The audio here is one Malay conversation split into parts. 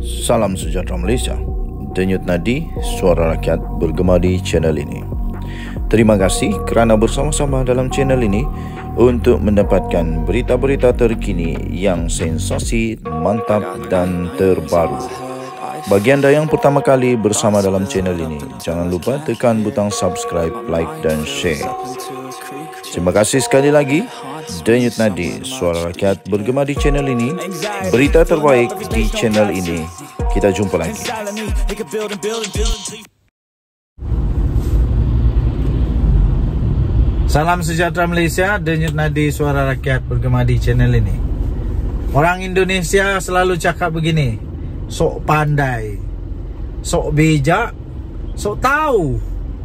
Salam sejahtera Malaysia. Denyut nadi suara rakyat bergema di channel ini. Terima kasih kerana bersama-sama dalam channel ini untuk mendapatkan berita-berita terkini yang sensasi, mantap dan terbaru. Bagi anda yang pertama kali bersama dalam channel ini, jangan lupa tekan butang subscribe, like dan share. Terima kasih sekali lagi. Denyut nadi suara rakyat bergema di channel ini. Berita terbaik di channel ini. Kita jumpa lagi. Salam sejahtera Malaysia. Denyut nadi suara rakyat bergema di channel ini. Orang Indonesia selalu cakap begini, sok pandai, sok bijak, sok tahu.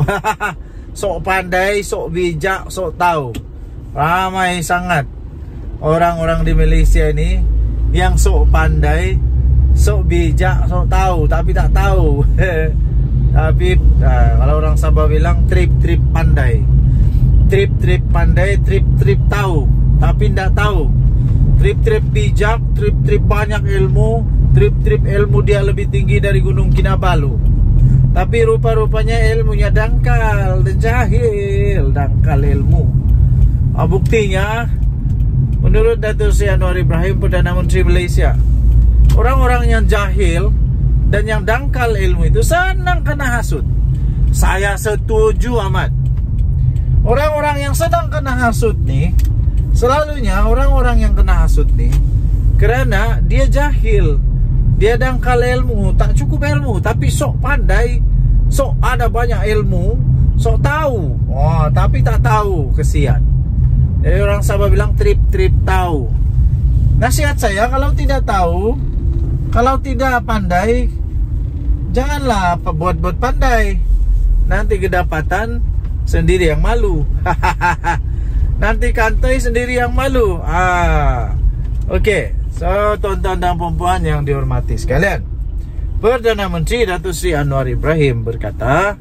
Sok pandai, sok bijak, sok tahu. Ramai sangat orang-orang di Malaysia ini yang sok pandai, sok bijak, sok tahu, tapi tak tahu. Tapi kalau orang Sabah bilang trip-trip pandai. Trip-trip pandai, trip-trip tahu, tapi tidak tahu. Trip-trip bijak, trip-trip banyak ilmu, trip-trip ilmu dia lebih tinggi dari Gunung Kinabalu. Tapi rupa-rupanya ilmunya dangkal dan jahil, dangkal ilmu. Buktinya, menurut Datuk Seri Anwar Ibrahim, Perdana Menteri Malaysia, orang-orang yang jahil dan yang dangkal ilmu itu senang kena hasut. Saya setuju amat. Orang-orang yang sedang kena hasut nih, selalunya orang-orang yang kena hasut nih kerana dia jahil, dia dangkal ilmu, tak cukup ilmu, tapi sok pandai, sok ada banyak ilmu, sok tahu, tapi tak tahu, kesian. Jadi orang Sabah bilang trip-trip tahu. Nasihat saya, kalau tidak tahu, kalau tidak pandai, janganlah buat-buat pandai. Nanti kedapatan sendiri yang malu. Nanti kantai sendiri yang malu. Okey. So, tuan-tuan dan puan-puan yang dihormati sekalian, Perdana Menteri Datuk Seri Anwar Ibrahim berkata,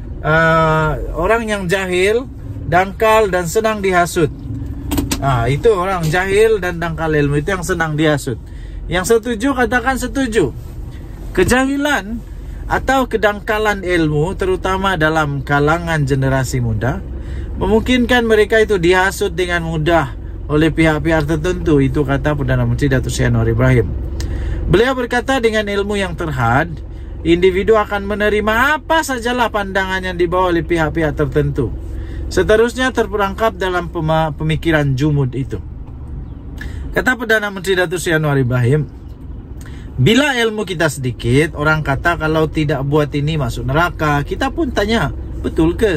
orang yang jahil, dangkal dan senang dihasut. Itu orang jahil dan dangkal ilmu, itu yang senang dihasut. Yang setuju katakan setuju. Kejahilan atau kedangkalan ilmu, terutama dalam kalangan generasi muda, memungkinkan mereka itu dihasut dengan mudah oleh pihak-pihak tertentu. Itu kata Perdana Menteri Datuk Seri Anwar Ibrahim. Beliau berkata, dengan ilmu yang terhad, individu akan menerima apa sajalah pandangan yang dibawa oleh pihak-pihak tertentu. Seterusnya terperangkap dalam pemikiran jumud itu. Kata Perdana Menteri Datuk Seri Anwar Ibrahim, bila ilmu kita sedikit, orang kata kalau tidak buat ini masuk neraka. Kita pun tanya, betul ke?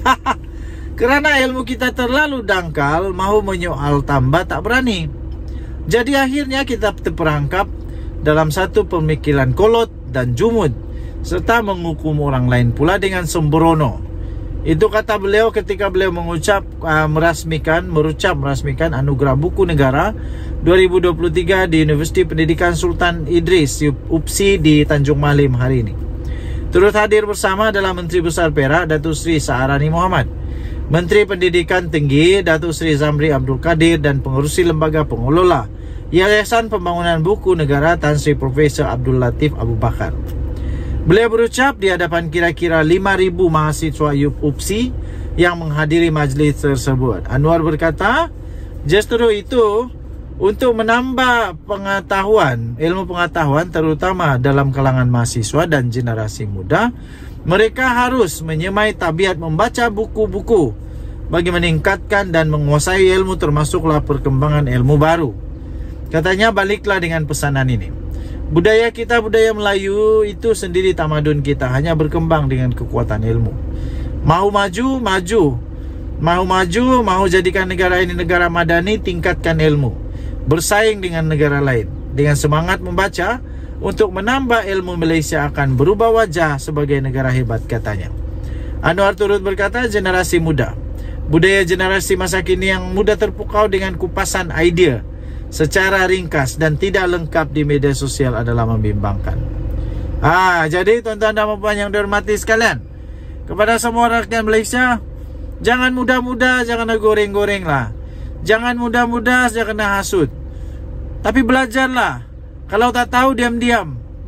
Kerana ilmu kita terlalu dangkal, mahu menyoal tambah tak berani. Jadi akhirnya kita terperangkap dalam satu pemikiran kolot dan jumud, serta menghukum orang lain pula dengan sembrono. Itu kata beliau ketika beliau merasmikan Anugerah Buku Negara 2023 di Universiti Pendidikan Sultan Idris UPSI di Tanjung Malim hari ini. Turut hadir bersama adalah Menteri Besar Perak Datuk Seri Saharani Mohamad, Menteri Pendidikan Tinggi Datuk Seri Zamri Abdul Kadir, dan pengerusi lembaga pengelola Yayasan Pembangunan Buku Negara Tan Sri Profesor Abdul Latif Abu Bakar. Beliau berucap di hadapan kira-kira 5,000 mahasiswa UPSI yang menghadiri majlis tersebut. Anwar berkata, justru itu untuk menambah pengetahuan, ilmu pengetahuan terutama dalam kalangan mahasiswa dan generasi muda, mereka harus menyemai tabiat membaca buku-buku bagi meningkatkan dan menguasai ilmu, termasuklah perkembangan ilmu baru. Katanya, baliklah dengan pesanan ini. Budaya kita, budaya Melayu itu sendiri tamadun kita, hanya berkembang dengan kekuatan ilmu. Mahu maju, maju. Mahu maju, mahu jadikan negara ini negara madani, tingkatkan ilmu. Bersaing dengan negara lain. Dengan semangat membaca, untuk menambah ilmu, Malaysia akan berubah wajah sebagai negara hebat, katanya. Anwar turut berkata, generasi muda, budaya generasi masa kini yang mudah terpukau dengan kupasan idea secara ringkas dan tidak lengkap di media sosial adalah membimbangkan. Jadi tuan-tuan dan puan yang dihormati sekalian, kepada semua rakyat Malaysia, jangan mudah-mudah, jangan goreng-goreng lah. Jangan mudah-mudah, jangan kena hasut. Tapi belajarlah. Kalau tak tahu, diam-diam.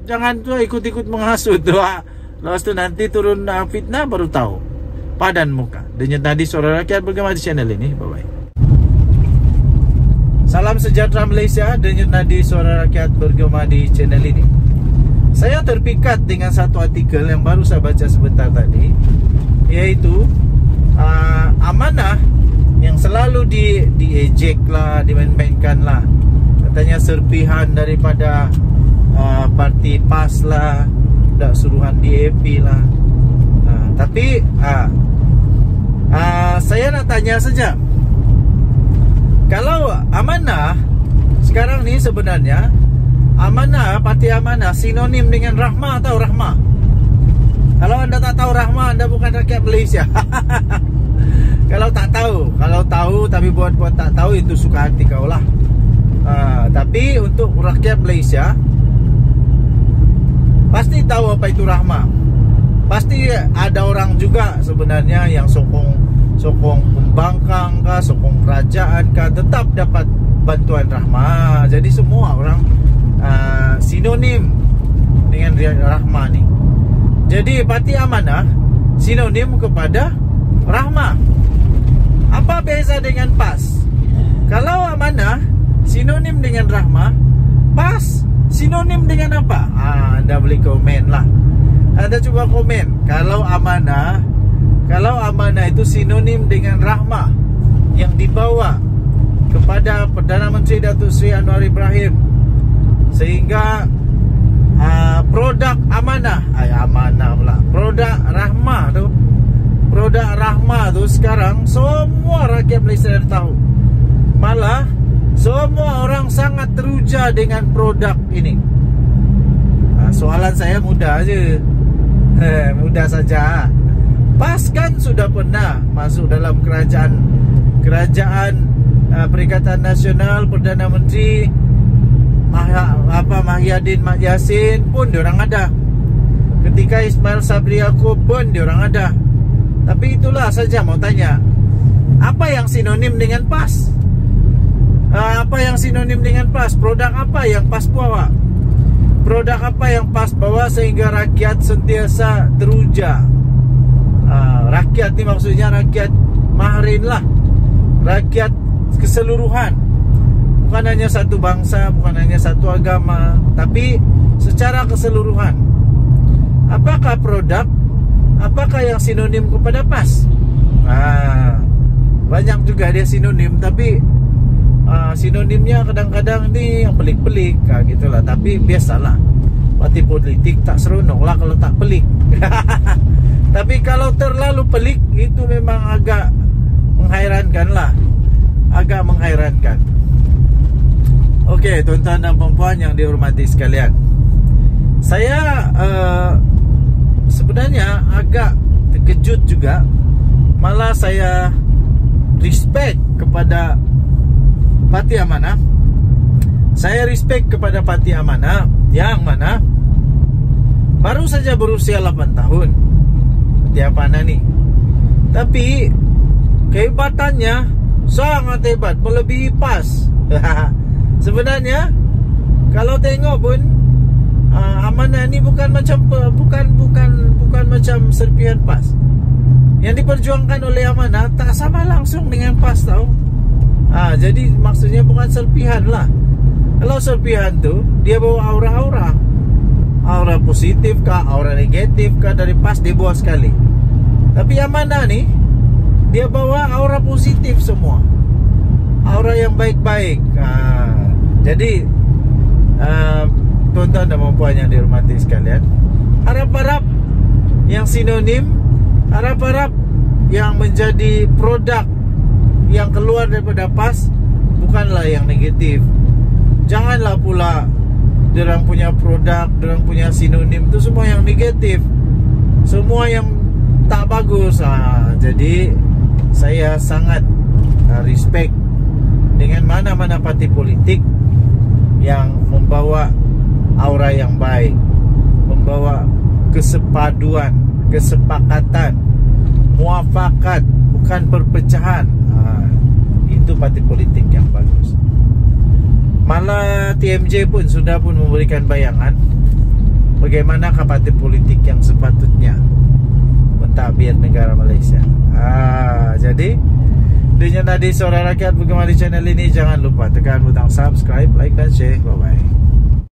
jangan tuh ikut-ikut menghasut tuh. Lepas tu nanti turun fitnah baru tahu. Padan muka. Denyut Nadi Suara Rakyat bergema di channel ini. Bye bye. Salam sejahtera Malaysia. Denyut Nadi Suara Rakyat bergema di channel ini. Saya terpikat dengan satu artikel yang baru saya baca sebentar tadi, yaitu amanah yang selalu diejek lah, dimain-mainkan lah. Katanya serpihan daripada parti PAS lah, dak suruhan DAP lah. Tapi saya nak tanya saja, kalau amanah sekarang ni sebenarnya amanah, parti amanah sinonim dengan rahmah atau rahmah? Kalau anda tak tahu rahmah, anda bukan rakyat Malaysia. Kalau tak tahu, kalau tahu tapi buat tak tahu, itu suka hati kau lah. Tapi untuk rakyat Malaysia pasti tahu apa itu rahmah. Pasti ada orang juga sebenarnya yang sokong pembangkang kah, sokong kerajaan kah, tetap dapat bantuan rahmah. Jadi semua orang sinonim dengan rahmah ni. Jadi parti amanah sinonim kepada rahmah. Apa beza dengan PAS? Kalau amanah sinonim dengan rahmah, PAS sinonim dengan apa? Anda boleh komen lah. Anda cuba komen. Kalau amanah itu sinonim dengan rahmah yang dibawa kepada Perdana Menteri Datuk Seri Anwar Ibrahim, sehingga produk amanah pula, produk rahmah tu sekarang semua rakyat Malaysia dah tahu. Malah semua orang sangat teruja dengan produk ini. Soalan saya mudah aja. Mudah saja. PAS kan sudah pernah masuk dalam kerajaan Perikatan Nasional, Perdana Menteri Mahyadin Mat Yassin pun diorang ada. Ketika Ismail Sabri Yaakob pun diorang ada. Tapi itulah saja mau tanya, apa yang sinonim dengan PAS? Apa yang sinonim dengan PAS? Produk apa yang PAS bawa? Produk apa yang PAS bawa sehingga rakyat sentiasa teruja? Rakyat ni maksudnya rakyat Mahrin lah, rakyat keseluruhan, bukan hanya satu bangsa, bukan hanya satu agama, tapi secara keseluruhan. Apakah produk, apakah yang sinonim kepada PAS? Banyak juga dia sinonim, tapi sinonimnya kadang-kadang ni yang pelik-pelik gitulah. Tapi biasalah, parti politik tak seronok lah kalau tak pelik. Tapi kalau terlalu pelik, itu memang agak menghairankan lah, agak menghairankan. Okey, tuan-tuan dan puan-puan yang dihormati sekalian, saya sebenarnya agak terkejut juga. Malah saya respect kepada parti amanah. Saya respect kepada parti amanah yang mana baru saja berusia 8 tahun. Parti amanah ni, tapi kehebatannya sangat hebat, melebihi PAS. Sebenarnya kalau tengok pun amanah ni bukan macam serpihan PAS. Yang diperjuangkan oleh amanah tak sama langsung dengan PAS tau. Jadi maksudnya bukan serpihan lah. Kalau serpihan tu dia bawa aura positif kah, aura negatif kah dari PAS, dia bawa sekali. Tapi amanah ni dia bawa aura positif semua, aura yang baik-baik. Jadi tuan-tuan dan puan yang dihormati sekalian, harap-harap yang sinonim, harap-harap yang menjadi produk yang keluar daripada PAS bukanlah yang negatif. Janganlah pula diorang punya produk, diorang punya sinonim itu semua yang negatif, semua yang tak bagus. Jadi saya sangat respect dengan mana-mana parti politik yang membawa aura yang baik, membawa kesepaduan, kesepakatan, muafakat, bukan perpecahan. Itu parti politik yang bagus. Malah TMJ pun sudah memberikan bayangan bagaimanakah parti politik yang sepatutnya mentadbir negara Malaysia. Jadi Denyut Nadi Suara Rakyat bergema di channel ini. Jangan lupa tekan butang subscribe, like dan share. Bye bye.